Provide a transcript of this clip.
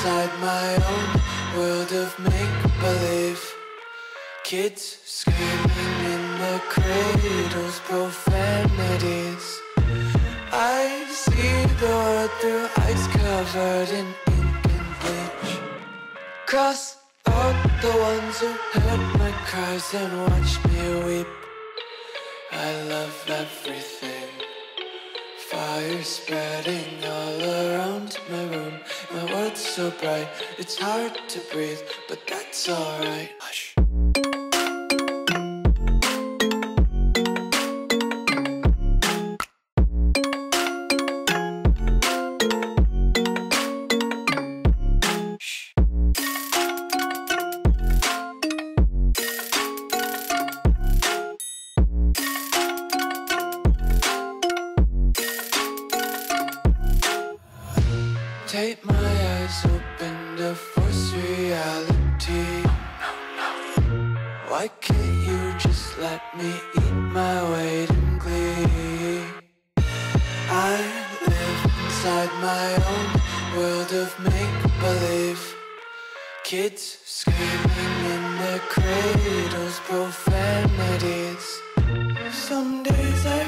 inside my own world of make-believe. Kids screaming in the cradles, profanities. I see the world through ice covered in ink and bleach. Cross out the ones who heard my cries and watched me weep. I love everything. Fire spreading all around my room. My world's so bright, it's hard to breathe, but that's alright. Hush. Take my eyes open to force reality. Why can't you just let me eat my weight in glee? I live inside my own world of make-believe. Kids screaming in their cradles, profanities. Some days I